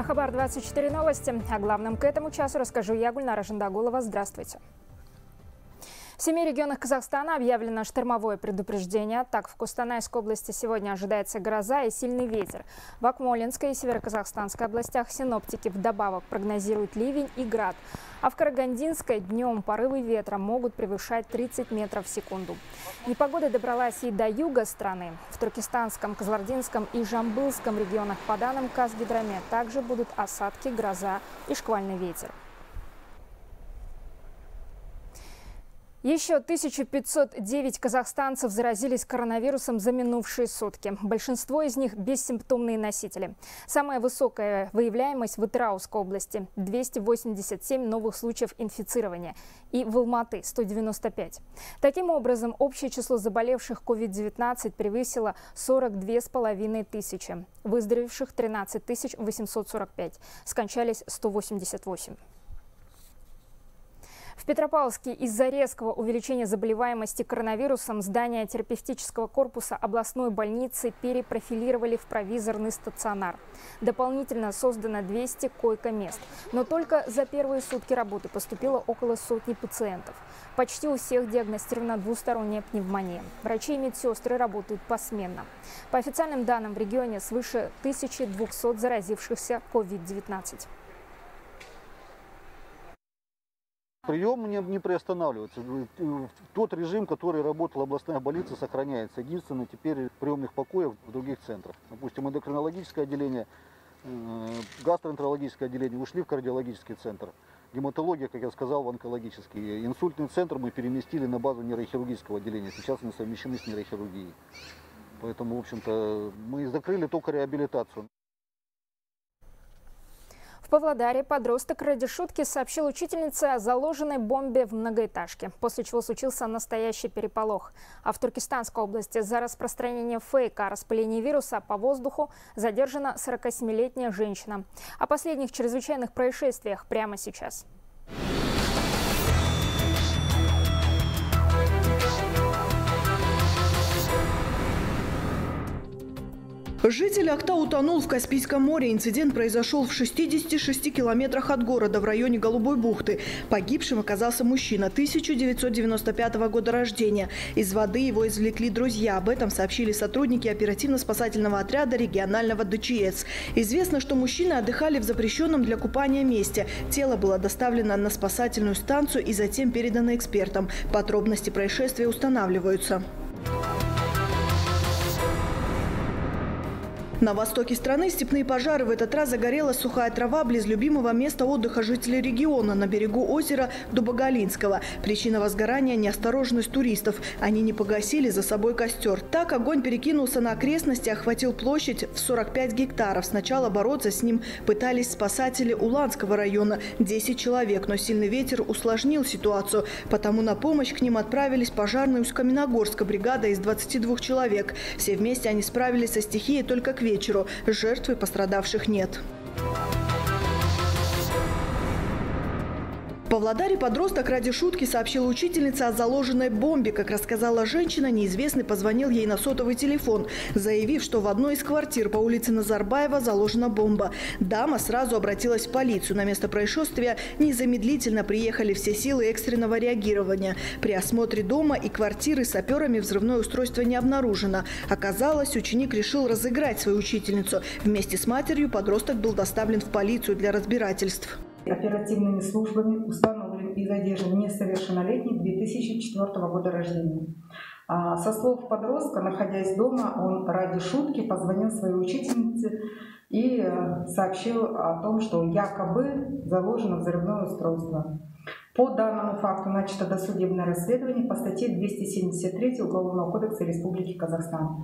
Хабар 24 новости. О главном к этому часу расскажу я, Гульнара Жандагулова. Здравствуйте. В 7 регионах Казахстана объявлено штормовое предупреждение. Так, в Костанайской области сегодня ожидается гроза и сильный ветер. В Акмолинской и Североказахстанской областях синоптики вдобавок прогнозируют ливень и град. А в Карагандинской днем порывы ветра могут превышать 30 метров в секунду. Непогода добралась и до юга страны. В Туркестанском, Кызылординском и Жамбылском регионах, по данным Казгидромет, также будут осадки, гроза и шквальный ветер. Еще 1509 казахстанцев заразились коронавирусом за минувшие сутки. Большинство из них – бессимптомные носители. Самая высокая выявляемость в Атырауской области – 287 новых случаев инфицирования. И в Алматы – 195. Таким образом, общее число заболевших COVID-19 превысило 42,5 тысячи. Выздоровевших – 13 845. Скончались 188. В Петропавловске из-за резкого увеличения заболеваемости коронавирусом здание терапевтического корпуса областной больницы перепрофилировали в провизорный стационар. Дополнительно создано 200 койко-мест. Но только за первые сутки работы поступило около сотни пациентов. Почти у всех диагностирована двусторонняя пневмония. Врачи и медсестры работают посменно. По официальным данным, в регионе свыше 1200 заразившихся COVID-19. Прием не приостанавливается. Тот режим, который работала областная больница, сохраняется. Единственное, теперь приемных покоев в других центрах. Допустим, эндокринологическое отделение, гастроэнтерологическое отделение ушли в кардиологический центр. Гематология, как я сказал, в онкологический. Инсультный центр мы переместили на базу нейрохирургического отделения. Сейчас они совмещены с нейрохирургией. Поэтому, в общем-то, мы закрыли только реабилитацию. В Павлодаре подросток ради шутки сообщил учительнице о заложенной бомбе в многоэтажке, после чего случился настоящий переполох. А в Туркестанской области за распространение фейка о распылении вируса по воздуху задержана 47-летняя женщина. О последних чрезвычайных происшествиях прямо сейчас. Житель Акта утонул в Каспийском море. Инцидент произошел в 66 километрах от города в районе Голубой бухты. Погибшим оказался мужчина 1995 года рождения. Из воды его извлекли друзья. Об этом сообщили сотрудники оперативно-спасательного отряда регионального ДЧС. Известно, что мужчины отдыхали в запрещенном для купания месте. Тело было доставлено на спасательную станцию и затем передано экспертам. Подробности происшествия устанавливаются. На востоке страны степные пожары. В этот раз загорелась сухая трава близ любимого места отдыха жителей региона на берегу озера Дубоголинского. Причина возгорания – неосторожность туристов. Они не погасили за собой костер. Так огонь перекинулся на окрестности, охватил площадь в 45 гектаров. Сначала бороться с ним пытались спасатели Уланского района – 10 человек, но сильный ветер усложнил ситуацию. Потому на помощь к ним отправились пожарные Усть-Каменогорска бригада из 22 человек. Все вместе они справились со стихией только к вечеру. Жертв и пострадавших нет. В Павлодаре подросток ради шутки сообщил учительнице о заложенной бомбе. Как рассказала женщина, неизвестный позвонил ей на сотовый телефон, заявив, что в одной из квартир по улице Назарбаева заложена бомба. Дама сразу обратилась в полицию. На место происшествия незамедлительно приехали все силы экстренного реагирования. При осмотре дома и квартиры саперами взрывное устройство не обнаружено. Оказалось, ученик решил разыграть свою учительницу. Вместе с матерью подросток был доставлен в полицию для разбирательств. Оперативными службами установлен и задержан несовершеннолетний 2004 года рождения. Со слов подростка, находясь дома, он ради шутки позвонил своей учительнице и сообщил о том, что якобы заложено взрывное устройство. По данному факту начато досудебное расследование по статье 273 Уголовного кодекса Республики Казахстан.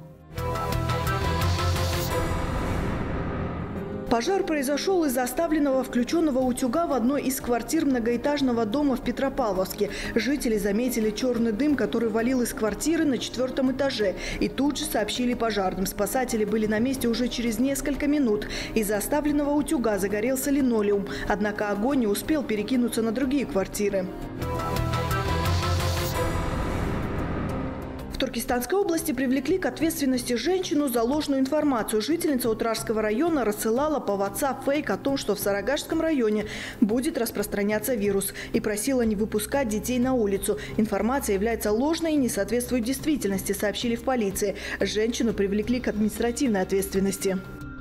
Пожар произошел из-за оставленного включенного утюга в одной из квартир многоэтажного дома в Петропавловске. Жители заметили черный дым, который валил из квартиры на 4-м этаже. И тут же сообщили пожарным. Спасатели были на месте уже через несколько минут. Из-за оставленного утюга загорелся линолеум. Однако огонь не успел перекинуться на другие квартиры. Туркестанской области привлекли к ответственности женщину за ложную информацию. Жительница Утражского района рассылала по WhatsApp фейк о том, что в Сарагашском районе будет распространяться вирус, и просила не выпускать детей на улицу. Информация является ложной и не соответствует действительности, сообщили в полиции. Женщину привлекли к административной ответственности.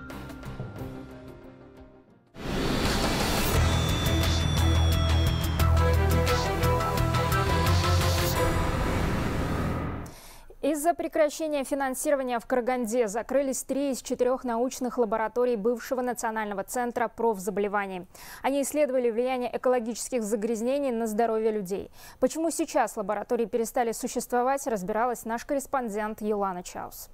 Из-за прекращения финансирования в Караганде закрылись 3 из 4 научных лабораторий бывшего Национального центра профзаболеваний. Они исследовали влияние экологических загрязнений на здоровье людей. Почему сейчас лаборатории перестали существовать, разбиралась наш корреспондент Елана Чаус.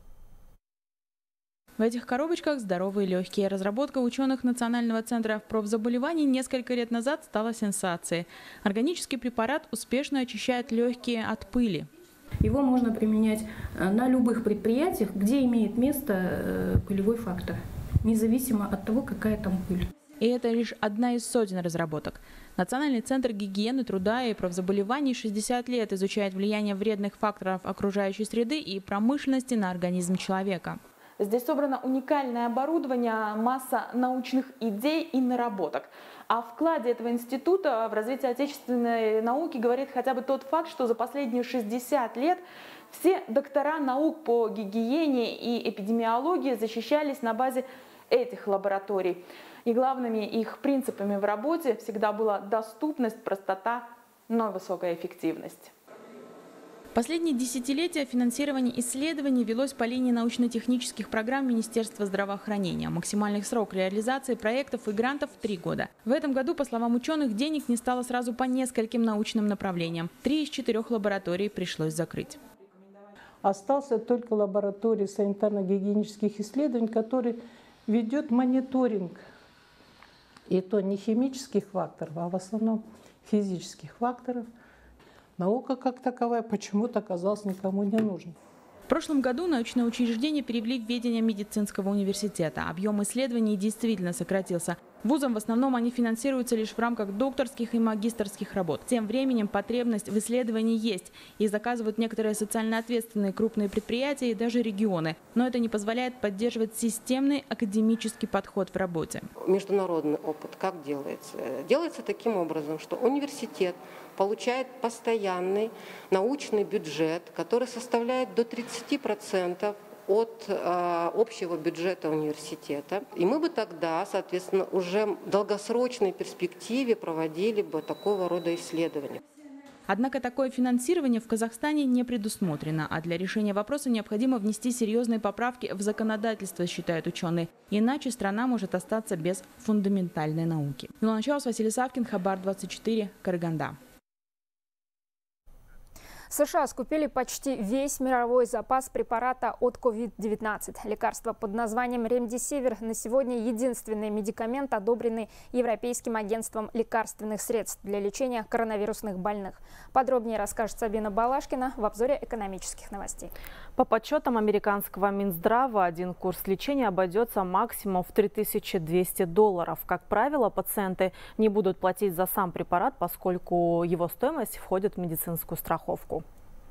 В этих коробочках здоровые легкие. Разработка ученых Национального центра профзаболеваний несколько лет назад стала сенсацией. Органический препарат успешно очищает легкие от пыли. Его можно применять на любых предприятиях, где имеет место пылевой фактор, независимо от того, какая там пыль. И это лишь одна из сотен разработок. Национальный центр гигиены, труда и профзаболеваний 60 лет изучает влияние вредных факторов окружающей среды и промышленности на организм человека. Здесь собрано уникальное оборудование, масса научных идей и наработок. О вкладе этого института в развитие отечественной науки говорит хотя бы тот факт, что за последние 60 лет все доктора наук по гигиене и эпидемиологии защищались на базе этих лабораторий. И главными их принципами в работе всегда была доступность, простота, но и высокая эффективность. Последние десятилетия финансирование исследований велось по линии научно-технических программ Министерства здравоохранения. Максимальный срок реализации проектов и грантов – 3 года. В этом году, по словам ученых, денег не стало сразу по нескольким научным направлениям. 3 из 4 лабораторий пришлось закрыть. Остался только лаборатория санитарно-гигиенических исследований, который ведет мониторинг. И то не химических факторов, а в основном физических факторов. Наука как таковая почему-то оказалась никому не нужна. В прошлом году научное учреждение перевели в ведение медицинского университета. Объем исследований действительно сократился. Вузам в основном они финансируются лишь в рамках докторских и магистерских работ. Тем временем потребность в исследовании есть. И заказывают некоторые социально ответственные крупные предприятия и даже регионы. Но это не позволяет поддерживать системный академический подход в работе. Международный опыт как делается? Делается таким образом, что университет получает постоянный научный бюджет, который составляет до 30% от общего бюджета университета. И мы бы тогда, соответственно, уже в долгосрочной перспективе проводили бы такого рода исследования. Однако такое финансирование в Казахстане не предусмотрено, а для решения вопроса необходимо внести серьезные поправки в законодательство, считают ученые. Иначе страна может остаться без фундаментальной науки. Елана Чаус, Василий Савкин, Хабар 24, Караганда. США скупили почти весь мировой запас препарата от COVID-19. Лекарство под названием Ремдисивир на сегодня единственный медикамент, одобренный Европейским агентством лекарственных средств для лечения коронавирусных больных. Подробнее расскажет Сабина Балашкина в обзоре экономических новостей. По подсчетам американского Минздрава, один курс лечения обойдется максимум в $3200. Как правило, пациенты не будут платить за сам препарат, поскольку его стоимость входит в медицинскую страховку.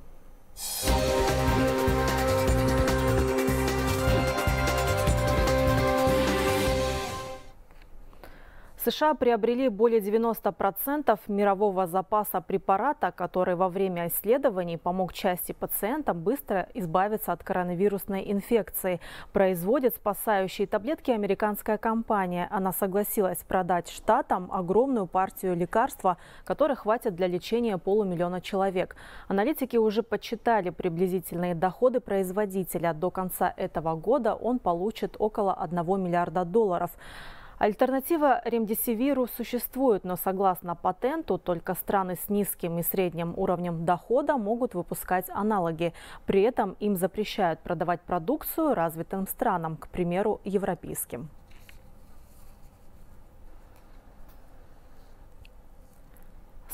США приобрели более 90% мирового запаса препарата, который во время исследований помог части пациентов быстро избавиться от коронавирусной инфекции. Производит спасающие таблетки американская компания. Она согласилась продать штатам огромную партию лекарства, которой хватит для лечения полумиллиона человек. Аналитики уже подсчитали приблизительные доходы производителя. До конца этого года он получит около $1 миллиарда. Альтернатива ремдисивиру существует, но согласно патенту только страны с низким и средним уровнем дохода могут выпускать аналоги. При этом им запрещают продавать продукцию развитым странам, к примеру, европейским.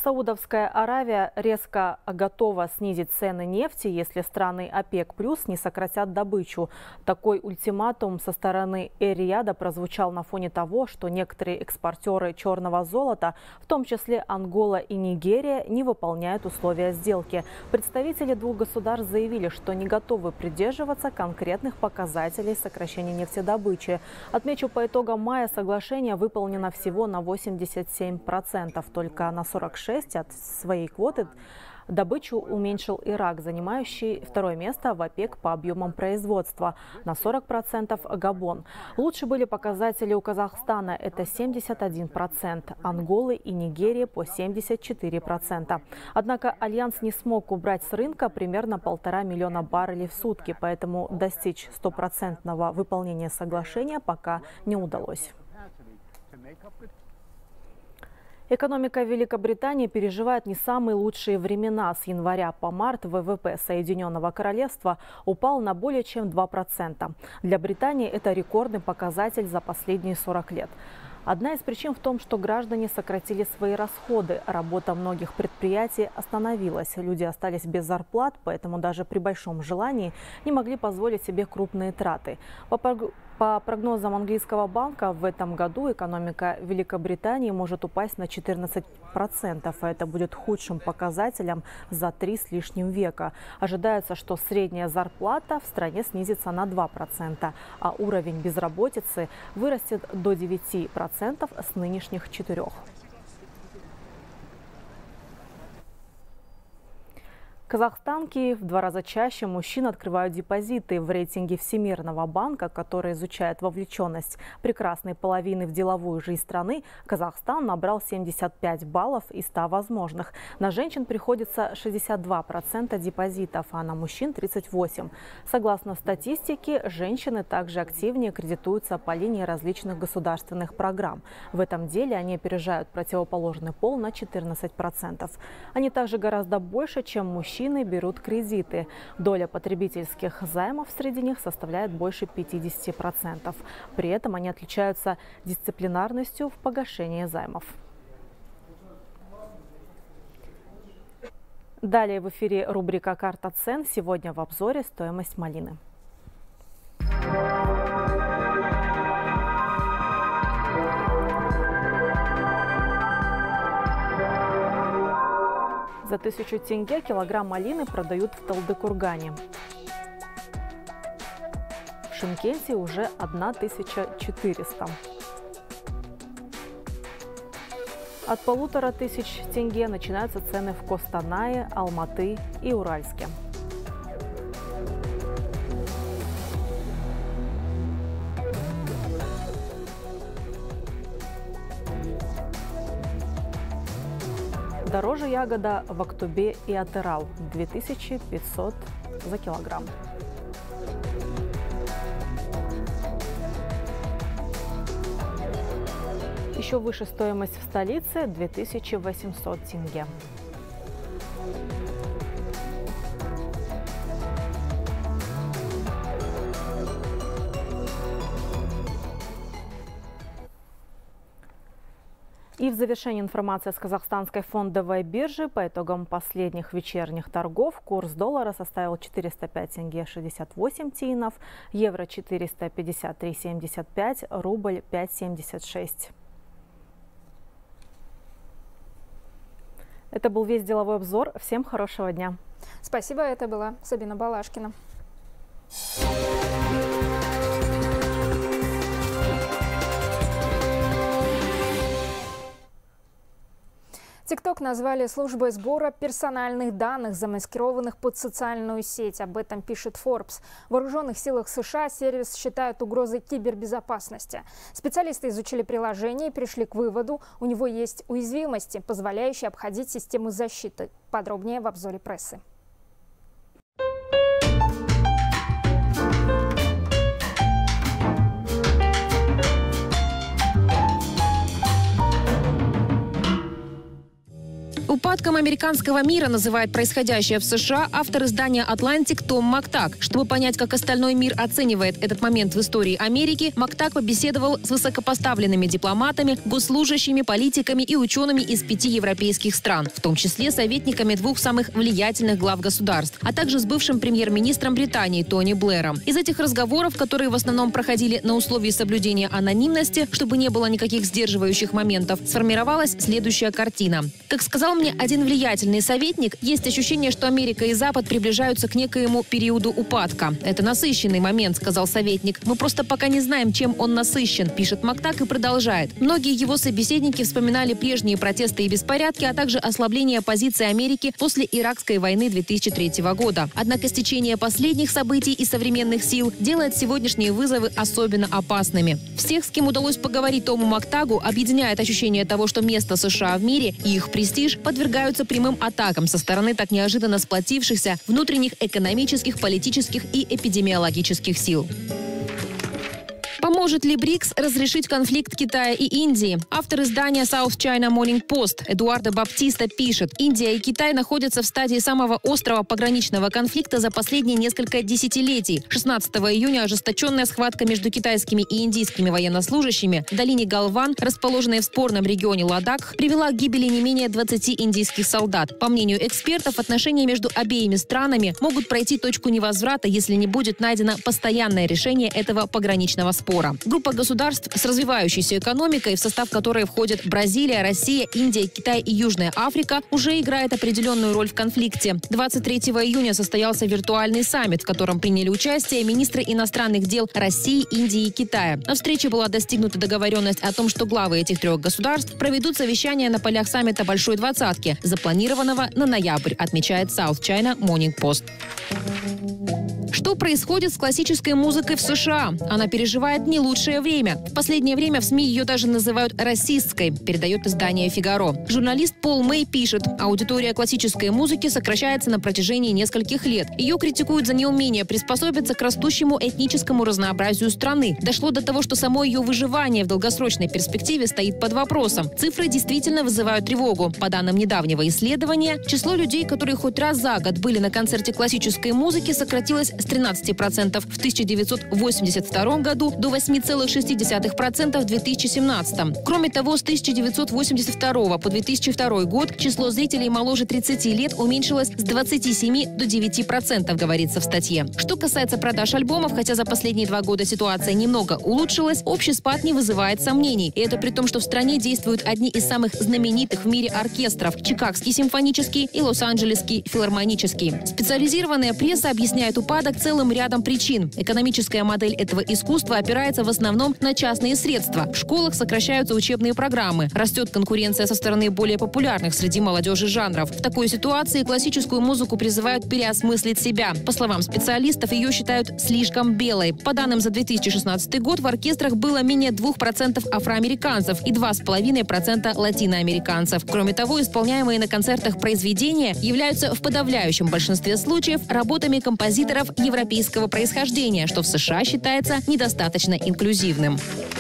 Саудовская Аравия резко готова снизить цены нефти, если страны ОПЕК+ не сократят добычу. Такой ультиматум со стороны Эр-Рияда прозвучал на фоне того, что некоторые экспортеры черного золота, в том числе Ангола и Нигерия, не выполняют условия сделки. Представители двух государств заявили, что не готовы придерживаться конкретных показателей сокращения нефтедобычи. Отмечу, по итогам мая соглашение выполнено всего на 87%, только на 46% от своей квоты добычу уменьшил Ирак, занимающий второе место в ОПЕК по объемам производства, на 40% Габон. Лучше были показатели у Казахстана, это 71%, Анголы и Нигерии по 74%. Однако Альянс не смог убрать с рынка примерно 1,5 миллиона баррелей в сутки, поэтому достичь 100% выполнения соглашения пока не удалось. Экономика Великобритании переживает не самые лучшие времена. С января по март ВВП Соединенного Королевства упал на более чем 2%. Для Британии это рекордный показатель за последние 40 лет. Одна из причин в том, что граждане сократили свои расходы. Работа многих предприятий остановилась. Люди остались без зарплат, поэтому даже при большом желании не могли позволить себе крупные траты. По прогнозам английского банка, в этом году экономика Великобритании может упасть на 14%. А это будет худшим показателем за 3 с лишним века. Ожидается, что средняя зарплата в стране снизится на 2%, а уровень безработицы вырастет до 9% с нынешних 4%. Казахстанки в 2 раза чаще мужчин открывают депозиты. В рейтинге Всемирного банка, который изучает вовлеченность прекрасной половины в деловую жизнь страны, Казахстан набрал 75 баллов из 100 возможных. На женщин приходится 62% депозитов, а на мужчин 38%. Согласно статистике, женщины также активнее кредитуются по линии различных государственных программ. В этом деле они опережают противоположный пол на 14%. Они также гораздо больше, чем мужчины, берут кредиты. Доля потребительских займов среди них составляет больше 50%. При этом они отличаются дисциплинарностью в погашении займов. Далее в эфире рубрика «Карта цен». Сегодня в обзоре стоимость малины. За 1000 тенге килограмм малины продают в Талдыкургане. В Шымкенте уже 1400. От 1500 тенге начинаются цены в Костанае, Алматы и Уральске. Дороже ягода в Актубе и Атырау – 2500 за килограмм. Еще выше стоимость в столице – 2800 тенге. И в завершении информация с казахстанской фондовой биржи. По итогам последних вечерних торгов курс доллара составил 405 тенге 68 тиынов, евро 453,75, рубль 5,76. Это был весь деловой обзор. Всем хорошего дня. Спасибо, это была Сабина Балашкина. ТикТок назвали службой сбора персональных данных, замаскированных под социальную сеть. Об этом пишет Forbes. В вооруженных силах США сервис считают угрозой кибербезопасности. Специалисты изучили приложение и пришли к выводу, у него есть уязвимости, позволяющие обходить систему защиты. Подробнее в обзоре прессы. Упадком американского мира называет происходящее в США автор издания «Атлантик» Том Мактаг. Чтобы понять, как остальной мир оценивает этот момент в истории Америки, Мактаг побеседовал с высокопоставленными дипломатами, госслужащими, политиками и учеными из 5 европейских стран, в том числе советниками 2 самых влиятельных глав государств, а также с бывшим премьер-министром Британии Тони Блэром. Из этих разговоров, которые в основном проходили на условии соблюдения анонимности, чтобы не было никаких сдерживающих моментов, сформировалась следующая картина. Как сказал мне один влиятельный советник, есть ощущение, что Америка и Запад приближаются к некоему периоду упадка. Это насыщенный момент, сказал советник. Мы просто пока не знаем, чем он насыщен, пишет Мактаг и продолжает. Многие его собеседники вспоминали прежние протесты и беспорядки, а также ослабление позиции Америки после Иракской войны 2003 года. Однако стечение последних событий и современных сил делает сегодняшние вызовы особенно опасными. Всех, с кем удалось поговорить Тому Мактагу, объединяет ощущение того, что место США в мире и их престиж подвергаются прямым атакам со стороны так неожиданно сплотившихся внутренних экономических, политических и эпидемиологических сил. Поможет ли БРИКС разрешить конфликт Китая и Индии? Автор издания South China Morning Post Эдуардо Баптиста пишет: Индия и Китай находятся в стадии самого острого пограничного конфликта за последние несколько десятилетий. 16 июня ожесточенная схватка между китайскими и индийскими военнослужащими в долине Галван, расположенной в спорном регионе Ладакх, привела к гибели не менее 20 индийских солдат. По мнению экспертов, отношения между обеими странами могут пройти точку невозврата, если не будет найдено постоянное решение этого пограничного спора. Группа государств с развивающейся экономикой, в состав которой входят Бразилия, Россия, Индия, Китай и Южная Африка, уже играет определенную роль в конфликте. 23 июня состоялся виртуальный саммит, в котором приняли участие министры иностранных дел России, Индии и Китая. На встрече была достигнута договоренность о том, что главы этих 3 государств проведут совещание на полях саммита Большой Двадцатки, запланированного на ноябрь, отмечает South China Morning Post. Что происходит с классической музыкой в США? Она переживает не лучшее время. В последнее время в СМИ ее даже называют расистской, передает издание «Фигаро». Журналист Пол Мэй пишет: аудитория классической музыки сокращается на протяжении нескольких лет. Ее критикуют за неумение приспособиться к растущему этническому разнообразию страны. Дошло до того, что само ее выживание в долгосрочной перспективе стоит под вопросом. Цифры действительно вызывают тревогу. По данным недавнего исследования, число людей, которые хоть раз за год были на концерте классической музыки, сократилось с 13% в 1982 году до 8,6% в 2017. Кроме того, с 1982 по 2002 год число зрителей моложе 30 лет уменьшилось с 27 до 9%, говорится в статье. Что касается продаж альбомов, хотя за последние 2 года ситуация немного улучшилась, общий спад не вызывает сомнений. И это при том, что в стране действуют одни из самых знаменитых в мире оркестров – Чикагский симфонический и Лос-Анджелесский филармонический. Специализированная пресса объясняет упадок целым рядом причин. Экономическая модель этого искусства опирается в основном на частные средства. В школах сокращаются учебные программы. Растет конкуренция со стороны более популярных среди молодежи жанров. В такой ситуации классическую музыку призывают переосмыслить себя. По словам специалистов, ее считают слишком белой. По данным за 2016 год в оркестрах было менее 2% афроамериканцев и 2,5% латиноамериканцев. Кроме того, исполняемые на концертах произведения являются в подавляющем большинстве случаев работами композиторов европейского происхождения, что в США считается недостаточно инклюзивным.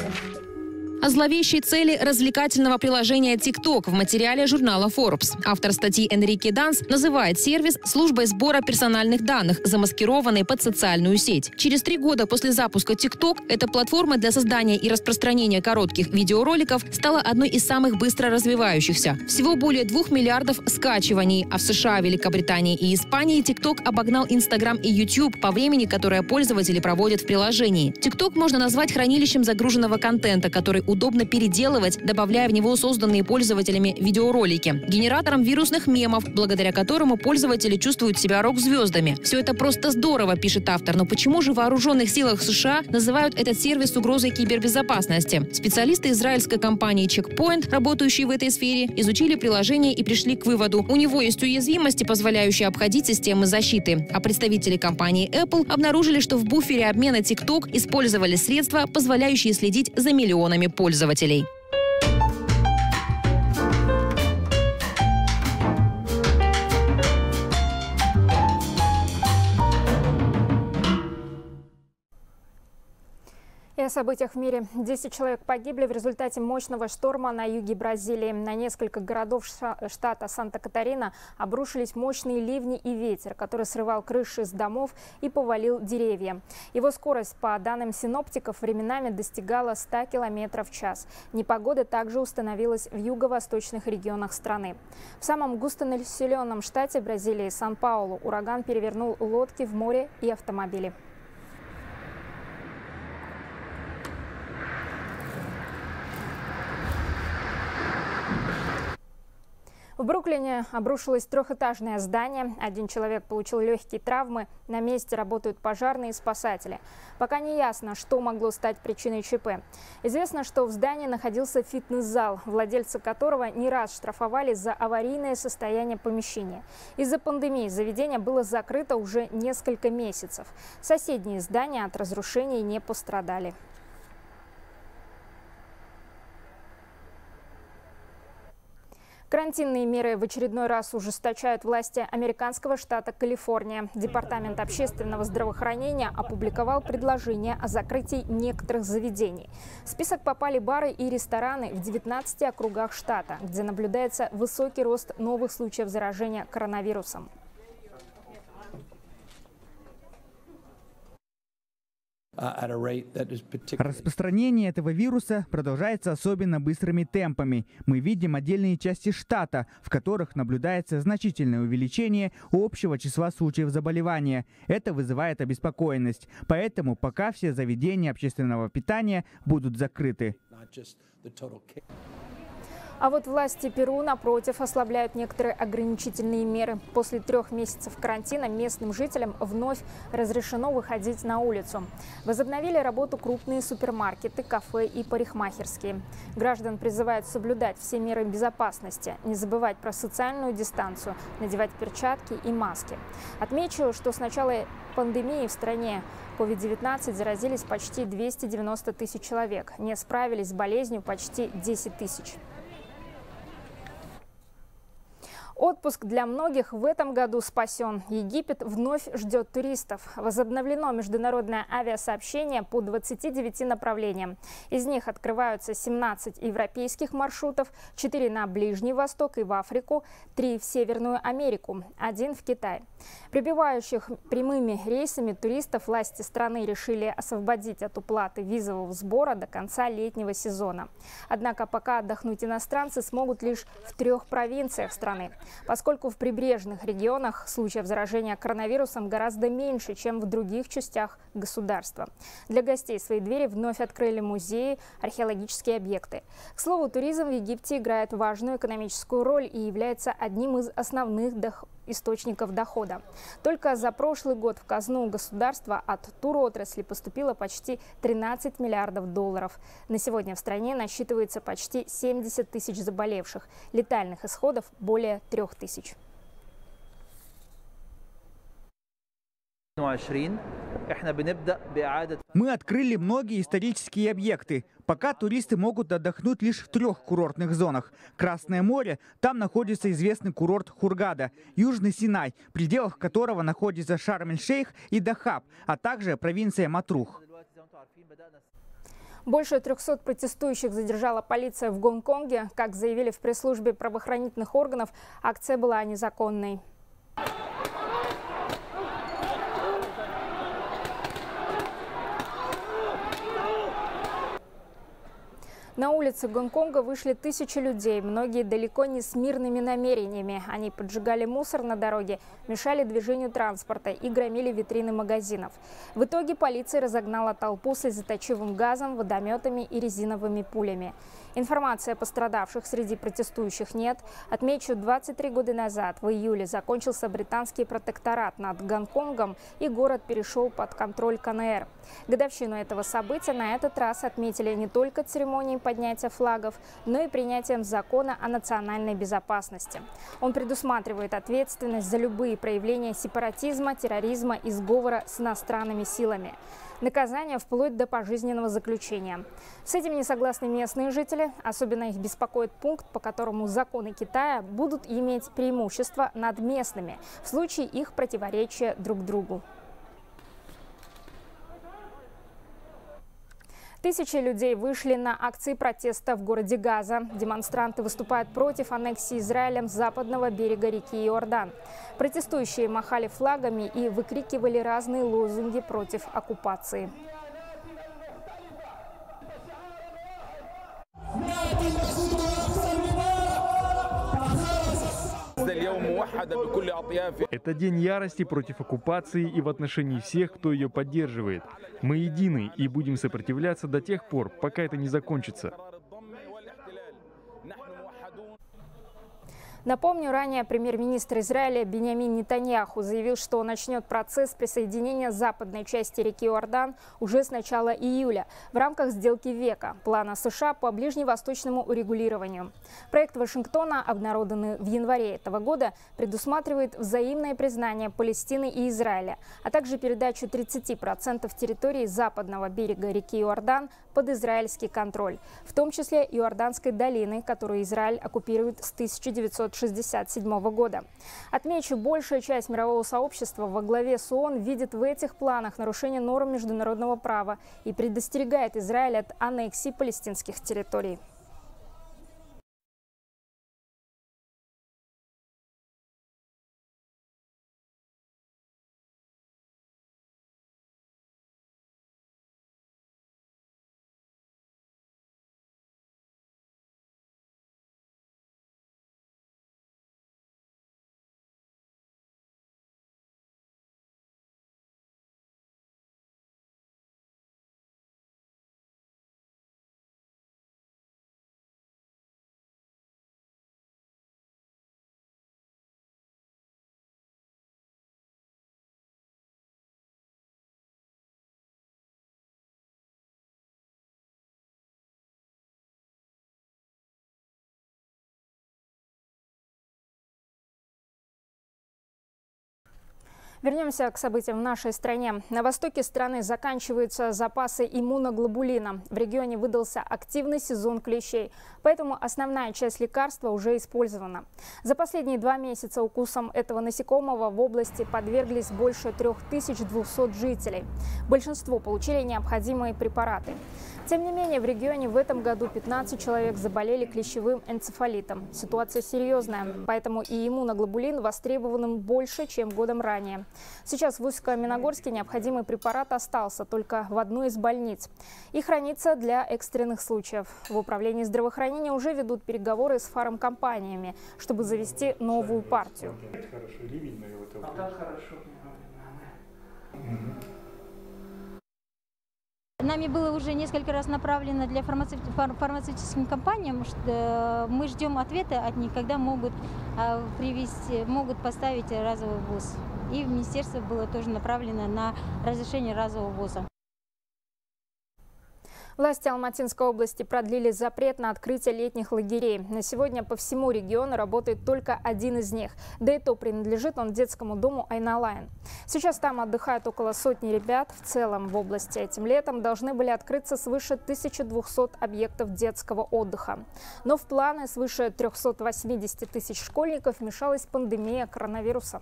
О зловещей цели развлекательного приложения TikTok в материале журнала Forbes. Автор статьи Энрике Данс называет сервис службой сбора персональных данных, замаскированной под социальную сеть. Через 3 года после запуска TikTok эта платформа для создания и распространения коротких видеороликов стала одной из самых быстро развивающихся. Всего более 2 миллиардов скачиваний, а в США, Великобритании и Испании TikTok обогнал Instagram и YouTube по времени, которое пользователи проводят в приложении. TikTok можно назвать хранилищем загруженного контента, который удобно переделывать, добавляя в него созданные пользователями видеоролики. Генератором вирусных мемов, благодаря которому пользователи чувствуют себя рок-звездами. Все это просто здорово, пишет автор, но почему же в вооруженных силах США называют этот сервис угрозой кибербезопасности? Специалисты израильской компании Checkpoint, работающие в этой сфере, изучили приложение и пришли к выводу: у него есть уязвимости, позволяющие обходить системы защиты. А представители компании Apple обнаружили, что в буфере обмена TikTok использовали средства, позволяющие следить за миллионами пользователей. И И о событиях в мире. 10 человек погибли в результате мощного шторма на юге Бразилии. На несколько городов штата Санта-Катарина обрушились мощные ливни и ветер, который срывал крыши с домов и повалил деревья. Его скорость, по данным синоптиков, временами достигала 100 км в час. Непогода также установилась в юго-восточных регионах страны. В самом густонаселенном штате Бразилии, Сан-Паулу, ураган перевернул лодки в море и автомобили. В Бруклине обрушилось трехэтажное здание. Один человек получил легкие травмы. На месте работают пожарные и спасатели. Пока не ясно, что могло стать причиной ЧП. Известно, что в здании находился фитнес-зал, владельца которого не раз штрафовали за аварийное состояние помещения. Из-за пандемии заведение было закрыто уже несколько месяцев. Соседние здания от разрушений не пострадали. Карантинные меры в очередной раз ужесточают власти американского штата Калифорния. Департамент общественного здравоохранения опубликовал предложение о закрытии некоторых заведений. В список попали бары и рестораны в 19 округах штата, где наблюдается высокий рост новых случаев заражения коронавирусом. Распространение этого вируса продолжается особенно быстрыми темпами. Мы видим отдельные части штата, в которых наблюдается значительное увеличение общего числа случаев заболевания. Это вызывает обеспокоенность. Поэтому пока все заведения общественного питания будут закрыты. А вот власти Перу, напротив, ослабляют некоторые ограничительные меры. После 3 месяцев карантина местным жителям вновь разрешено выходить на улицу. Возобновили работу крупные супермаркеты, кафе и парикмахерские. Граждан призывают соблюдать все меры безопасности, не забывать про социальную дистанцию, надевать перчатки и маски. Отмечу, что с начала пандемии в стране COVID-19 заразились почти 290 тысяч человек. Не справились с болезнью почти 10 тысяч. Отпуск для многих в этом году спасен. Египет вновь ждет туристов. Возобновлено международное авиасообщение по 29 направлениям. Из них открываются 17 европейских маршрутов, 4 на Ближний Восток и в Африку, 3 в Северную Америку, 1 в Китай. Прибывающих прямыми рейсами туристов власти страны решили освободить от уплаты визового сбора до конца летнего сезона. Однако пока отдохнуть иностранцы смогут лишь в 3 провинциях страны, поскольку в прибрежных регионах случаев заражения коронавирусом гораздо меньше, чем в других частях государства. Для гостей свои двери вновь открыли музеи, археологические объекты. К слову, туризм в Египте играет важную экономическую роль и является одним из основных источников дохода. Только за прошлый год в казну государства от туротрасли поступило почти 13 миллиардов долларов. На сегодня в стране насчитывается почти 70 тысяч заболевших. Летальных исходов более 3 тысяч. Мы открыли многие исторические объекты. Пока туристы могут отдохнуть лишь в 3 курортных зонах. Красное море, там находится известный курорт Хургада, Южный Синай, в пределах которого находится Шарм-эль-Шейх и Дахаб, а также провинция Матрух. Больше 300 протестующих задержала полиция в Гонконге. Как заявили в пресс-службе правоохранительных органов, акция была незаконной. На улицы Гонконга вышли тысячи людей, многие далеко не с мирными намерениями. Они поджигали мусор на дороге, мешали движению транспорта и громили витрины магазинов. В итоге полиция разогнала толпу слезоточивым газом, водометами и резиновыми пулями. Информации о пострадавших среди протестующих нет. Отмечу, 23 года назад, в июле, закончился британский протекторат над Гонконгом, и город перешел под контроль КНР. Годовщину этого события на этот раз отметили не только церемонией поднятия флагов, но и принятием закона о национальной безопасности. Он предусматривает ответственность за любые проявления сепаратизма, терроризма и сговора с иностранными силами. Наказание вплоть до пожизненного заключения. С этим не согласны местные жители. Особенно их беспокоит пункт, по которому законы Китая будут иметь преимущество над местными в случае их противоречия друг другу. Тысячи людей вышли на акции протеста в городе Газа. Демонстранты выступают против аннексии Израилем западного берега реки Иордан. Протестующие махали флагами и выкрикивали разные лозунги против оккупации. Это день ярости против оккупации и в отношении всех, кто ее поддерживает. Мы едины и будем сопротивляться до тех пор, пока это не закончится. Напомню, ранее премьер-министр Израиля Биньямин Нетаньяху заявил, что начнет процесс присоединения западной части реки Иордан уже с начала июля в рамках сделки века, плана США по ближневосточному урегулированию. Проект Вашингтона, обнародованный в январе этого года, предусматривает взаимное признание Палестины и Израиля, а также передачу 30% территории западного берега реки Иордан под израильский контроль, в том числе Иорданской долины, которую Израиль оккупирует с 1967 года. Отмечу, большая часть мирового сообщества во главе с ООН видит в этих планах нарушение норм международного права и предостерегает Израиль от аннексии палестинских территорий. Вернемся к событиям в нашей стране. На востоке страны заканчиваются запасы иммуноглобулина. В регионе выдался активный сезон клещей, поэтому основная часть лекарства уже использована. За последние 2 месяца укусам этого насекомого в области подверглись больше 3200 жителей. Большинство получили необходимые препараты. Тем не менее, в регионе в этом году 15 человек заболели клещевым энцефалитом. Ситуация серьезная, поэтому и иммуноглобулин востребован больше, чем годом ранее. Сейчас в Усть-Каменогорске необходимый препарат остался только в одной из больниц и хранится для экстренных случаев. В управлении здравоохранения уже ведут переговоры с фармкомпаниями, чтобы завести новую партию. Нами было уже несколько раз направлено для фармацевтическим компаниям. Мы ждем ответа от них, когда могут поставить разовый ввоз. И в министерство было тоже направлено на разрешение разового ввоза. Власти Алматинской области продлили запрет на открытие летних лагерей. На сегодня по всему региону работает только один из них. Да и то принадлежит он детскому дому Айналайн. Сейчас там отдыхают около сотни ребят. В целом в области этим летом должны были открыться свыше 1200 объектов детского отдыха. Но в планы свыше 380 тысяч школьников вмешалась пандемия коронавируса.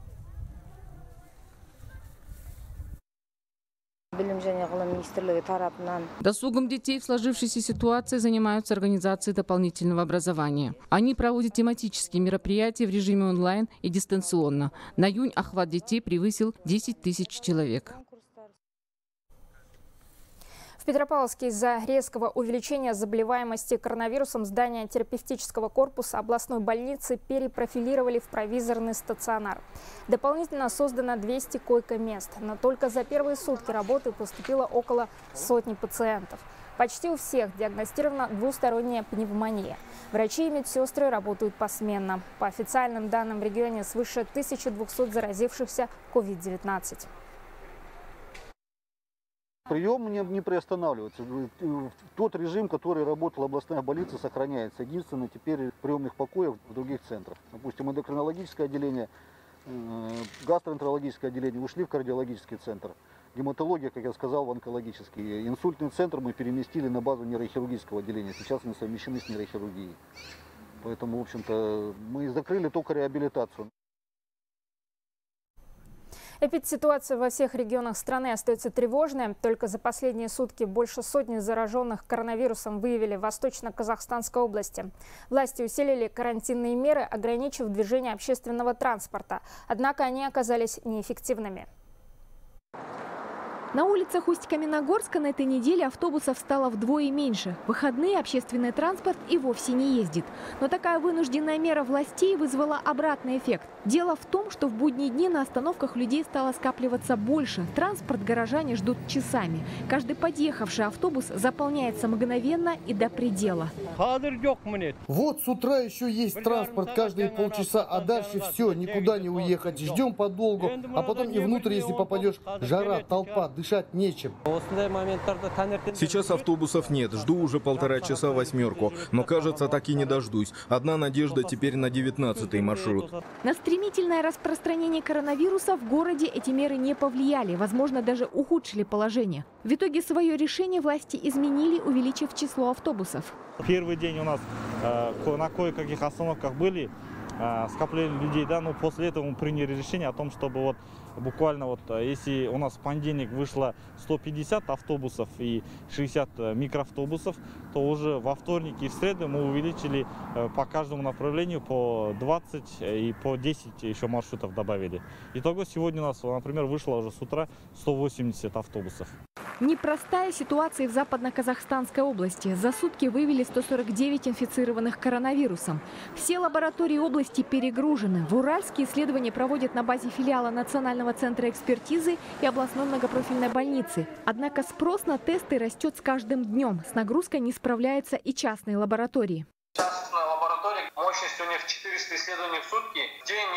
Досугом детей в сложившейся ситуации занимаются организации дополнительного образования. Они проводят тематические мероприятия в режиме онлайн и дистанционно. На июнь охват детей превысил 10 тысяч человек. В Петропавловске из-за резкого увеличения заболеваемости коронавирусом здание терапевтического корпуса областной больницы перепрофилировали в провизорный стационар. Дополнительно создано 200 койко-мест, но только за первые сутки работы поступило около сотни пациентов. Почти у всех диагностирована двусторонняя пневмония. Врачи и медсестры работают посменно. По официальным данным, в регионе свыше 1200 заразившихся COVID-19. Прием не приостанавливается. Тот режим, который работала областная больница, сохраняется. Единственное, теперь приемных покоев в других центрах. Допустим, эндокринологическое отделение, гастроэнтерологическое отделение ушли в кардиологический центр. Гематология, как я сказал, в онкологический. Инсультный центр мы переместили на базу нейрохирургического отделения. Сейчас они совмещены с нейрохирургией. Поэтому, в общем-то, мы закрыли только реабилитацию. Эпидситуация во всех регионах страны остается тревожной. Только за последние сутки больше сотни зараженных коронавирусом выявили в Восточно-Казахстанской области. Власти усилили карантинные меры, ограничив движение общественного транспорта. Однако они оказались неэффективными. На улицах Усть-Каменогорска на этой неделе автобусов стало вдвое меньше. В выходные общественный транспорт и вовсе не ездит. Но такая вынужденная мера властей вызвала обратный эффект. Дело в том, что в будние дни на остановках людей стало скапливаться больше. Транспорт горожане ждут часами. Каждый подъехавший автобус заполняется мгновенно и до предела. Вот с утра еще есть транспорт каждые полчаса, а дальше все, никуда не уехать. Ждем подолгу, а потом и внутрь, если попадешь, жара, толпа, дышать нечем. Сейчас автобусов нет, жду уже 1,5 часа восьмерку, но кажется, так и не дождусь. Одна надежда теперь на 19-й маршрут. На стремительное распространение коронавируса в городе эти меры не повлияли, возможно, даже ухудшили положение. В итоге свое решение власти изменили, увеличив число автобусов. Первый день у нас на кое-каких остановках были скопление людей, да, но после этого мы приняли решение о том, чтобы вот буквально если у нас в понедельник вышло 150 автобусов и 60 микроавтобусов, то уже во вторник и в среду мы увеличили по каждому направлению по 20 и по 10 еще маршрутов добавили. Итого сегодня у нас, например, вышло уже с утра 180 автобусов. Непростая ситуация в Западно-Казахстанской области. За сутки выявили 149 инфицированных коронавирусом. Все лаборатории области перегружены. В Уральске исследования проводят на базе филиала Национального центра экспертизы и областной многопрофильной больницы. Однако спрос на тесты растет с каждым днем. С нагрузкой не справляются и частные лаборатории. Частная лаборатория, мощность у них 400 исследований в сутки. В день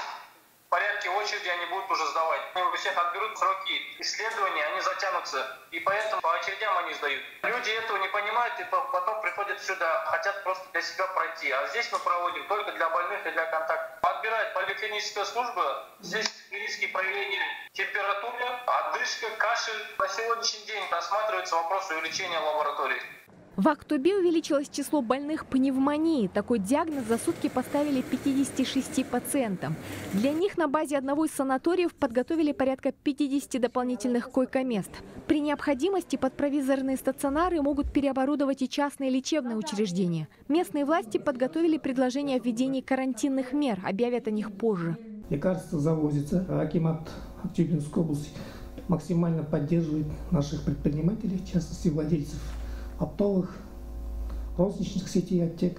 в порядке очереди они будут уже сдавать. Они у всех отберут сроки исследований, они затянутся. И поэтому по очередям они сдают. Люди этого не понимают и потом приходят сюда, хотят просто для себя пройти. А здесь мы проводим только для больных и для контактов. Отбирает поликлиническая служба. Здесь клинические проявления температуры, одышка, кашель. На сегодняшний день рассматривается вопрос увеличения лабораторий. В Актобе увеличилось число больных пневмонией. Такой диагноз за сутки поставили 56 пациентам. Для них на базе одного из санаториев подготовили порядка 50 дополнительных койко-мест. При необходимости подпровизорные стационары могут переоборудовать и частные лечебные учреждения. Местные власти подготовили предложение о введении карантинных мер. Объявят о них позже. Лекарства завозятся. Акимат Актюбинской области максимально поддерживает наших предпринимателей, в частности владельцев оптовых, розничных сетей аптек.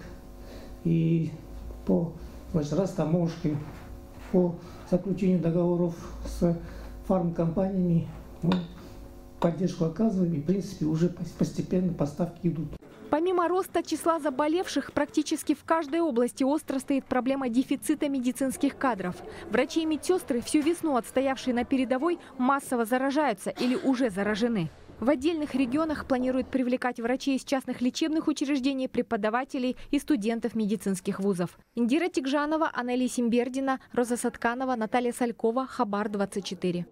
И по растаможке, по заключению договоров с фармкомпаниями мы поддержку оказываем, и в принципе уже постепенно поставки идут. Помимо роста числа заболевших, практически в каждой области остро стоит проблема дефицита медицинских кадров. Врачи и медсестры, всю весну отстоявшие на передовой, массово заражаются или уже заражены. В отдельных регионах планируют привлекать врачей из частных лечебных учреждений, преподавателей и студентов медицинских вузов. Индира Тикжанова, Анелия Симбердина, Роза Сатканова, Наталья Салькова, Хабар 24.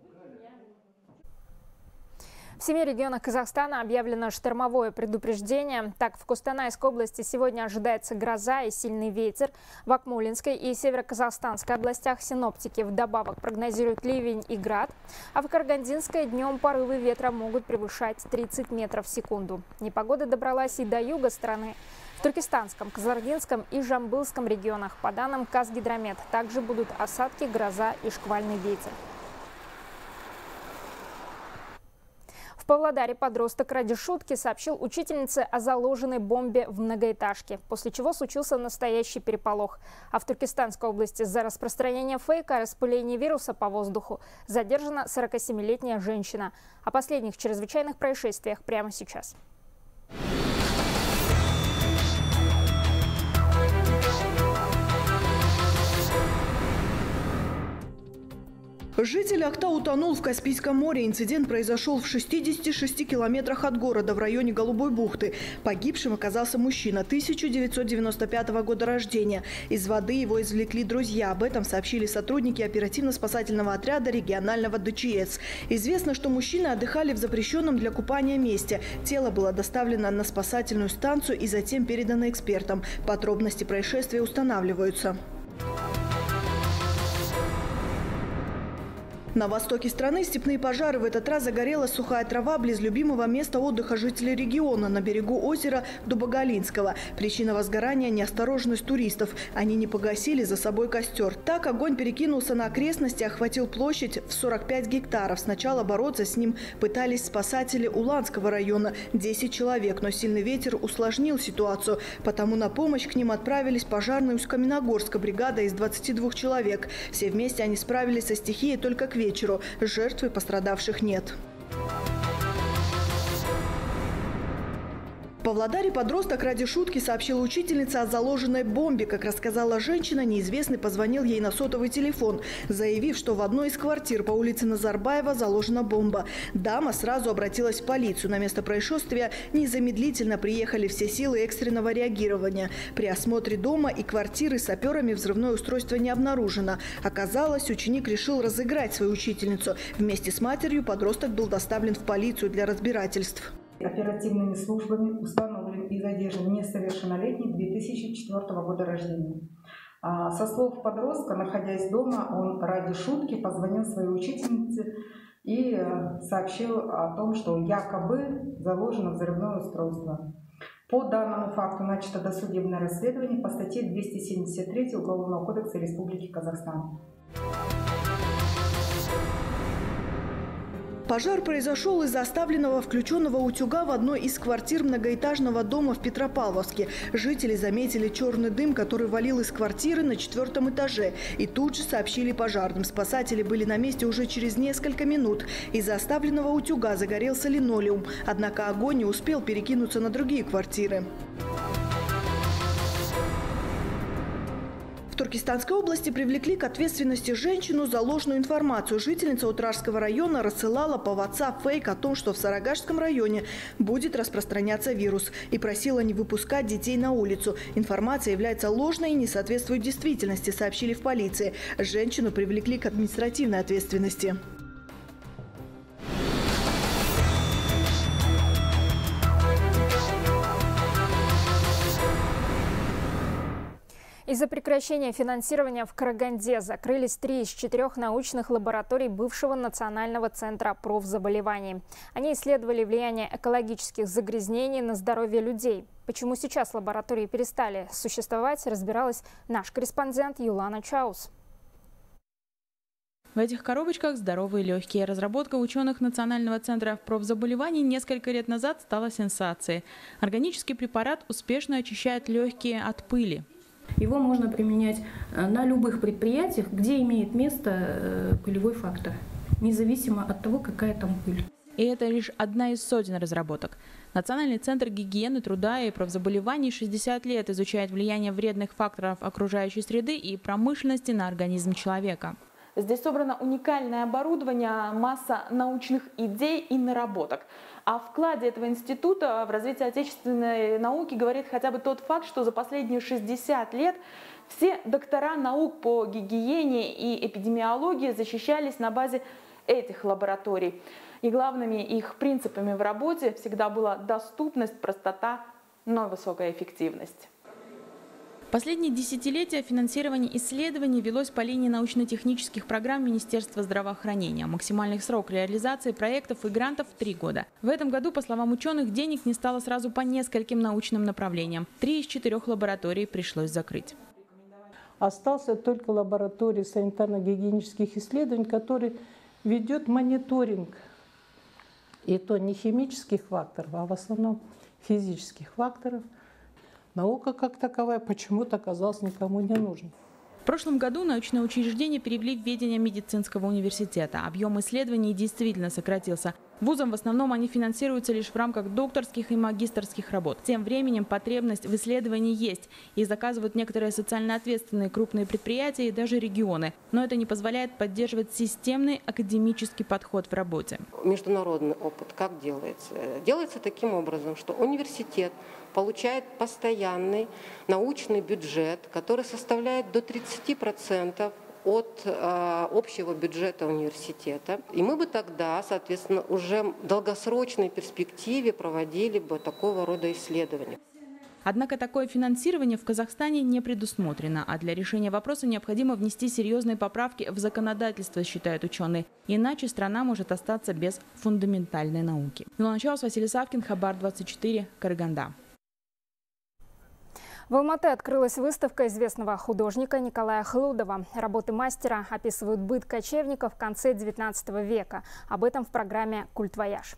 В 7 регионах Казахстана объявлено штормовое предупреждение. Так, в Кустанайской области сегодня ожидается гроза и сильный ветер. В Акмолинской и Северо-Казахстанской областях синоптики вдобавок прогнозируют ливень и град. А в Карагандинской днем порывы ветра могут превышать 30 метров в секунду. Непогода добралась и до юга страны. В Туркестанском, Казардинском и Жамбылском регионах, по данным Казгидромет, также будут осадки, гроза и шквальный ветер. В Павлодаре подросток ради шутки сообщил учительнице о заложенной бомбе в многоэтажке, после чего случился настоящий переполох. А в Туркестанской области за распространение фейка о распылении вируса по воздуху задержана 47-летняя женщина. О последних чрезвычайных происшествиях прямо сейчас. Житель Акта утонул в Каспийском море. Инцидент произошел в 66 километрах от города в районе Голубой бухты. Погибшим оказался мужчина 1995 года рождения. Из воды его извлекли друзья. Об этом сообщили сотрудники оперативно-спасательного отряда регионального ДЧС. Известно, что мужчины отдыхали в запрещенном для купания месте. Тело было доставлено на спасательную станцию и затем передано экспертам. Подробности происшествия устанавливаются. На востоке страны степные пожары. В этот раз загорелась сухая трава близ любимого места отдыха жителей региона на берегу озера Дубоголинского. Причина возгорания – неосторожность туристов. Они не погасили за собой костер. Так огонь перекинулся на окрестности, охватил площадь в 45 гектаров. Сначала бороться с ним пытались спасатели Уланского района – 10 человек, но сильный ветер усложнил ситуацию. Потому на помощь к ним отправились пожарные Усть-Каменогорска бригада из 22 человек. Все вместе они справились со стихией только к вечеру. Жертв и пострадавших нет. В Павлодаре подросток ради шутки сообщил учительнице о заложенной бомбе. Как рассказала женщина, неизвестный позвонил ей на сотовый телефон, заявив, что в одной из квартир по улице Назарбаева заложена бомба. Дама сразу обратилась в полицию. На место происшествия незамедлительно приехали все силы экстренного реагирования. При осмотре дома и квартиры саперами взрывное устройство не обнаружено. Оказалось, ученик решил разыграть свою учительницу. Вместе с матерью подросток был доставлен в полицию для разбирательств. Оперативными службами установлен и задержан несовершеннолетний 2004 года рождения. Со слов подростка, находясь дома, он ради шутки позвонил своей учительнице и сообщил о том, что якобы заложено взрывное устройство. По данному факту начато досудебное расследование по статье 273 Уголовного кодекса Республики Казахстан. Пожар произошел из-за оставленного включенного утюга в одной из квартир многоэтажного дома в Петропавловске. Жители заметили черный дым, который валил из квартиры на 4-м этаже. И тут же сообщили пожарным. Спасатели были на месте уже через несколько минут. Из-за оставленного утюга загорелся линолеум. Однако огонь не успел перекинуться на другие квартиры. В Туркестанской области привлекли к ответственности женщину за ложную информацию. Жительница Утражского района рассылала по WhatsApp фейк о том, что в Сарагашском районе будет распространяться вирус, и просила не выпускать детей на улицу. Информация является ложной и не соответствует действительности, сообщили в полиции. Женщину привлекли к административной ответственности. Из-за прекращения финансирования в Караганде закрылись 3 из 4 научных лабораторий бывшего Национального центра профзаболеваний. Они исследовали влияние экологических загрязнений на здоровье людей. Почему сейчас лаборатории перестали существовать, разбиралась наш корреспондент Юлана Чаус. В этих коробочках здоровые легкие. Разработка ученых Национального центра профзаболеваний несколько лет назад стала сенсацией. Органический препарат успешно очищает легкие от пыли. Его можно применять на любых предприятиях, где имеет место пылевой фактор, независимо от того, какая там пыль. И это лишь одна из сотен разработок. Национальный центр гигиены, труда и профзаболеваний 60 лет изучает влияние вредных факторов окружающей среды и промышленности на организм человека. Здесь собрано уникальное оборудование, масса научных идей и наработок. О вкладе этого института в развитие отечественной науки говорит хотя бы тот факт, что за последние 60 лет все доктора наук по гигиене и эпидемиологии защищались на базе этих лабораторий. И главными их принципами в работе всегда была доступность, простота, но высокая эффективность. Последние десятилетия финансирование исследований велось по линии научно-технических программ Министерства здравоохранения. Максимальный срок реализации проектов и грантов – 3 года. В этом году, по словам ученых, денег не стало сразу по нескольким научным направлениям. 3 из 4 лабораторий пришлось закрыть. Остался только лаборатория санитарно-гигиенических исследований, который ведет мониторинг. И то не химических факторов, а в основном физических факторов. Наука как таковая почему-то оказалась никому не нужна. В прошлом году научное учреждение перевели в ведение медицинского университета. Объем исследований действительно сократился. Вузом в основном они финансируются лишь в рамках докторских и магистерских работ. Тем временем потребность в исследовании есть. И заказывают некоторые социально ответственные крупные предприятия и даже регионы. Но это не позволяет поддерживать системный академический подход в работе. Международный опыт как делается? Делается таким образом, что университет получает постоянный научный бюджет, который составляет до 30% от общего бюджета университета. И мы бы тогда, соответственно, уже в долгосрочной перспективе проводили бы такого рода исследования. Однако такое финансирование в Казахстане не предусмотрено, а для решения вопроса необходимо внести серьезные поправки в законодательство, считают ученые. Иначе страна может остаться без фундаментальной науки. Милана Чаус, Василий Савкин, Хабар 24, Караганда. В Алматы открылась выставка известного художника Николая Хлудова. Работы мастера описывают быт кочевников в конце XIX века. Об этом в программе «Культвояж».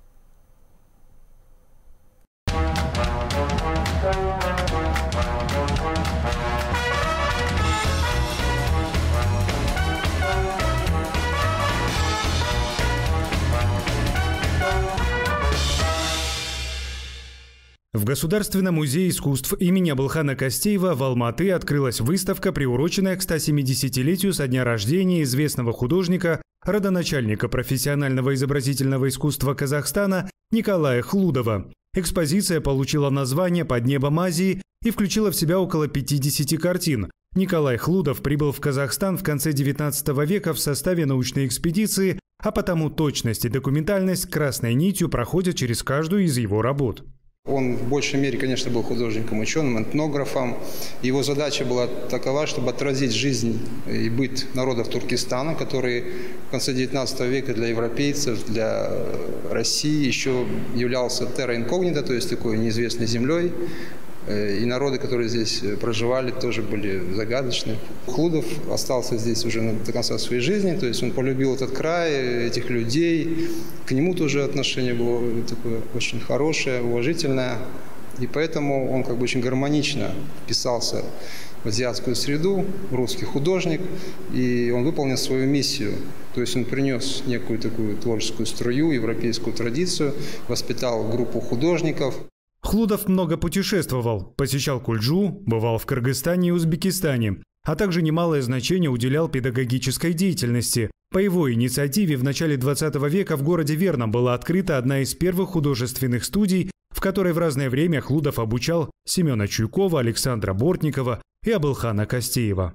В Государственном музее искусств имени Абылхана Кастеева в Алматы открылась выставка, приуроченная к 170-летию со дня рождения известного художника, родоначальника профессионального изобразительного искусства Казахстана Николая Хлудова. Экспозиция получила название «Под небом Азии» и включила в себя около 50 картин. Николай Хлудов прибыл в Казахстан в конце XIX века в составе научной экспедиции, а потому точность и документальность красной нитью проходят через каждую из его работ. Он в большей мере, конечно, был художником, ученым, этнографом. Его задача была такова, чтобы отразить жизнь и быт народов Туркестана, который в конце XIX века для европейцев, для России еще являлся терра инкогнита, то есть такой неизвестной землей. И народы, которые здесь проживали, тоже были загадочны. Хлудов остался здесь уже до конца своей жизни, то есть он полюбил этот край, этих людей. К нему тоже отношение было такое очень хорошее, уважительное. И поэтому он как бы очень гармонично вписался в азиатскую среду, русский художник, и он выполнил свою миссию. То есть он принес некую такую творческую струю, европейскую традицию, воспитал группу художников. Хлудов много путешествовал, посещал Кульджу, бывал в Кыргызстане и Узбекистане, а также немалое значение уделял педагогической деятельности. По его инициативе в начале XX века в городе Верном была открыта одна из первых художественных студий, в которой в разное время Хлудов обучал Семена Чуйкова, Александра Бортникова и Абылхана Кастеева.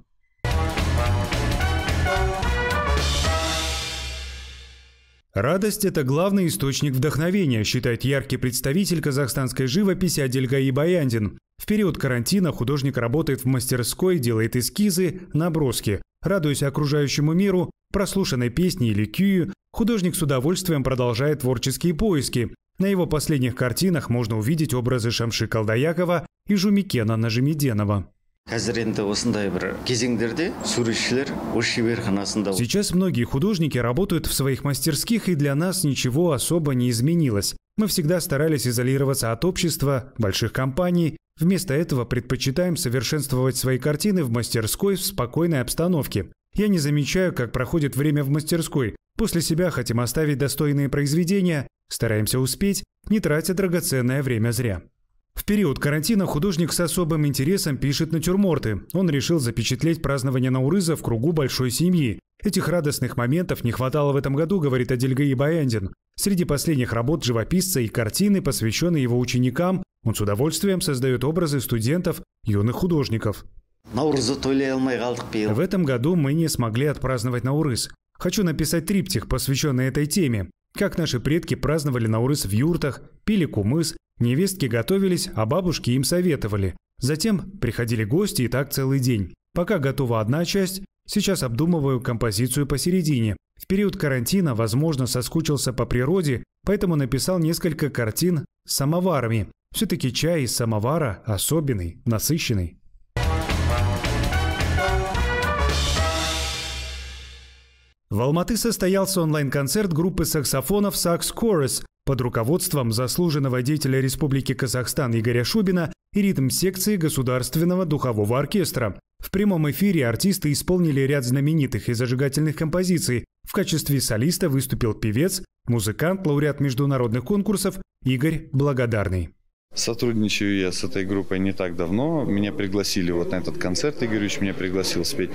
Радость – это главный источник вдохновения, считает яркий представитель казахстанской живописи Адельгаи Баяндин. В период карантина художник работает в мастерской, делает эскизы, наброски. Радуясь окружающему миру, прослушанной песне или кюю, художник с удовольствием продолжает творческие поиски. На его последних картинах можно увидеть образы Шамши Калдаякова и Жумикена Нажимеденова. Сейчас многие художники работают в своих мастерских, и для нас ничего особо не изменилось. Мы всегда старались изолироваться от общества, больших компаний. Вместо этого предпочитаем совершенствовать свои картины в мастерской в спокойной обстановке. Я не замечаю, как проходит время в мастерской. После себя хотим оставить достойные произведения, стараемся успеть, не тратя драгоценное время зря. В период карантина художник с особым интересом пишет натюрморты. Он решил запечатлеть празднование Наурыза в кругу большой семьи. Этих радостных моментов не хватало в этом году, говорит Адельгаи Баяндин. Среди последних работ живописца и картины, посвященные его ученикам, он с удовольствием создает образы студентов, юных художников. В этом году мы не смогли отпраздновать Наурыз. Хочу написать триптих, посвященный этой теме. Как наши предки праздновали Наурыз в юртах, пили кумыс, невестки готовились, а бабушки им советовали. Затем приходили гости, и так целый день. Пока готова одна часть, сейчас обдумываю композицию посередине. В период карантина, возможно, соскучился по природе, поэтому написал несколько картин с самоварами. Все-таки чай из самовара особенный, насыщенный. В Алматы состоялся онлайн-концерт группы саксофонов «Sax Chorus» под руководством заслуженного деятеля Республики Казахстан Игоря Шубина и ритм-секции Государственного духового оркестра. В прямом эфире артисты исполнили ряд знаменитых и зажигательных композиций. В качестве солиста выступил певец, музыкант, лауреат международных конкурсов Игорь Благодарный. Сотрудничаю я с этой группой не так давно. Меня пригласили вот на этот концерт. Игорь Ильич меня пригласил спеть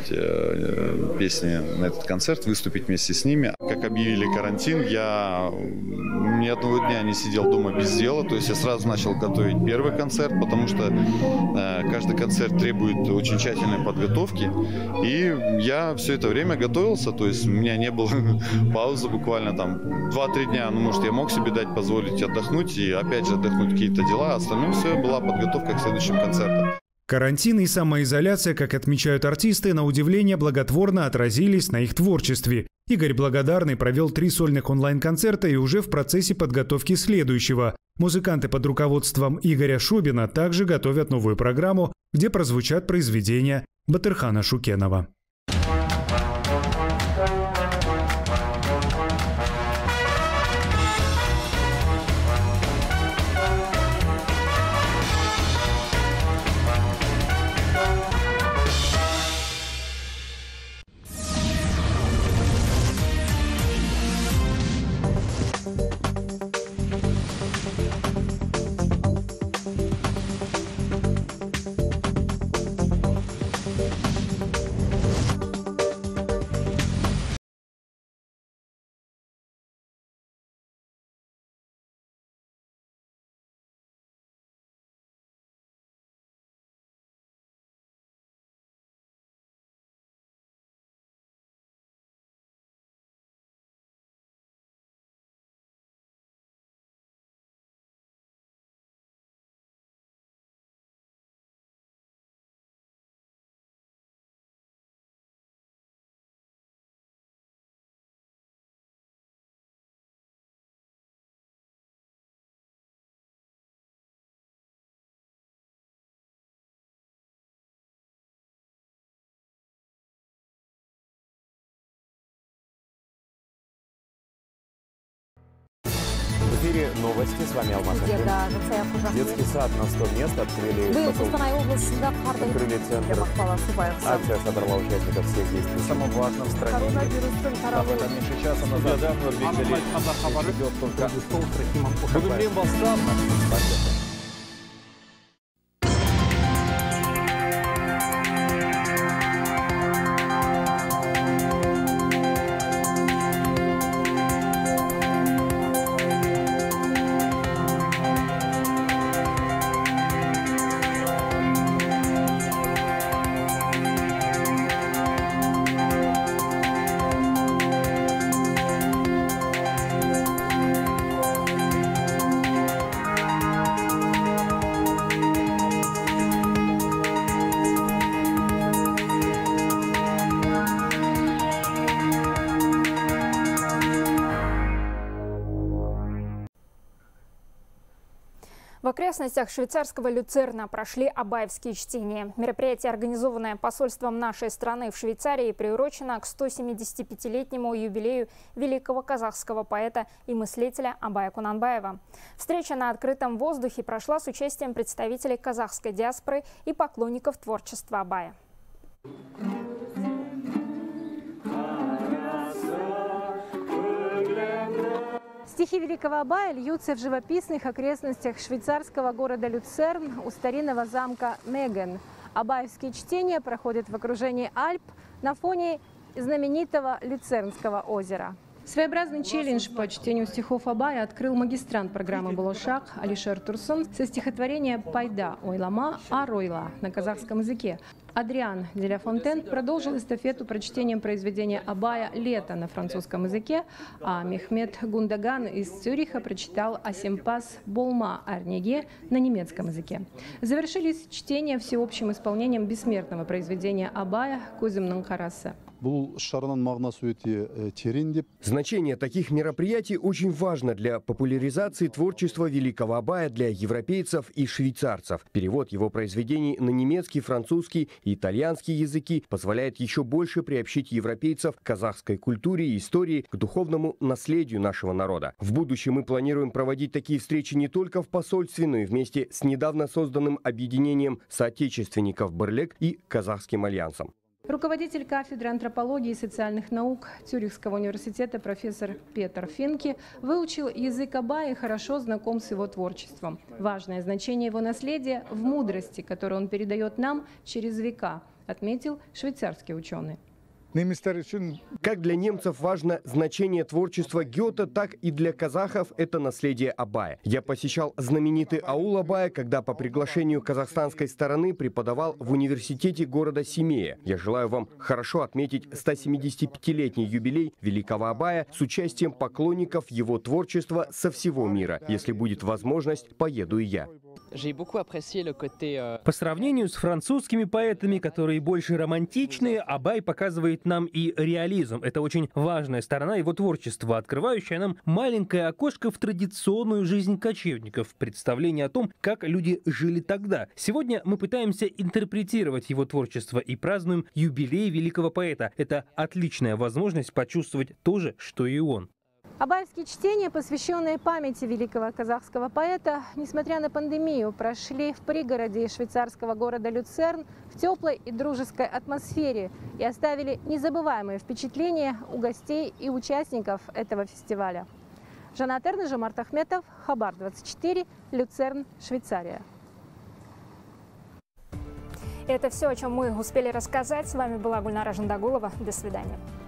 песни на этот концерт, выступить вместе с ними. Как объявили карантин, ни одного дня не сидел дома без дела. То есть я сразу начал готовить первый концерт, потому что каждый концерт требует очень тщательной подготовки. И я все это время готовился, то есть у меня не было паузы буквально там 2-3 дня. Ну, может, я мог себе позволить отдохнуть и опять же отдохнуть какие-то дела. А остальное все была подготовка к следующим концертам. Карантин и самоизоляция, как отмечают артисты, на удивление благотворно отразились на их творчестве. Игорь Благодарный провел 3 сольных онлайн-концерта и уже в процессе подготовки следующего. Музыканты под руководством Игоря Шубина также готовят новую программу, где прозвучат произведения Батырхана Шукенова. В эфире новости. С вами Алмаз Ахмед. Детский сад на 100 мест открыли центр. Акция собрала участников всех действий. Самое важное в стране. Об этом меньше часа назад. В окрестностях швейцарского Люцерна прошли абаевские чтения. Мероприятие, организованное посольством нашей страны в Швейцарии, приурочено к 175-летнему юбилею великого казахского поэта и мыслителя Абая Кунанбаева. Встреча на открытом воздухе прошла с участием представителей казахской диаспоры и поклонников творчества Абая. Стихи великого Абая льются в живописных окрестностях швейцарского города Люцерн у старинного замка Меген. Абаевские чтения проходят в окружении Альп на фоне знаменитого Люцернского озера. Своеобразный челлендж по чтению стихов Абая открыл магистрант программы «Болошак» Алишер Турсун со стихотворения «Пайда ойлама аройла» на казахском языке. Адриан де ля Фонтен продолжил эстафету прочтением произведения Абая «Лето» на французском языке, а Мехмед Гундаган из Цюриха прочитал «Асимпас Болма Арнеге» на немецком языке. Завершились чтения всеобщим исполнением бессмертного произведения Абая «Куземнун Карасы». Значение таких мероприятий очень важно для популяризации творчества великого Абая для европейцев и швейцарцев. Перевод его произведений на немецкий, французский и итальянский языки позволяет еще больше приобщить европейцев к казахской культуре и истории, к духовному наследию нашего народа. В будущем мы планируем проводить такие встречи не только в посольстве, но и вместе с недавно созданным объединением соотечественников «Берлек» и Казахским альянсом. Руководитель кафедры антропологии и социальных наук Цюрихского университета профессор Петр Финке выучил язык Абая и хорошо знаком с его творчеством. Важное значение его наследия в мудрости, которую он передает нам через века, отметил швейцарский ученый. Как для немцев важно значение творчества Гёте, так и для казахов это наследие Абая. Я посещал знаменитый аул Абая, когда по приглашению казахстанской стороны преподавал в университете города Семея. Я желаю вам хорошо отметить 175-летний юбилей великого Абая с участием поклонников его творчества со всего мира. Если будет возможность, поеду и я. По сравнению с французскими поэтами, которые больше романтичные, Абай показывает нам и реализм. Это очень важная сторона его творчества, открывающая нам маленькое окошко в традиционную жизнь кочевников, представление о том, как люди жили тогда. Сегодня мы пытаемся интерпретировать его творчество и празднуем юбилей великого поэта. Это отличная возможность почувствовать то же, что и он. Абаевские чтения, посвященные памяти великого казахского поэта, несмотря на пандемию, прошли в пригороде швейцарского города Люцерн в теплой и дружеской атмосфере и оставили незабываемые впечатления у гостей и участников этого фестиваля. Жанат Эрнэ, Жомарт Ахметов, Хабар 24, Люцерн, Швейцария. Это все, о чем мы успели рассказать. С вами была Гульнара Жандагулова. До свидания.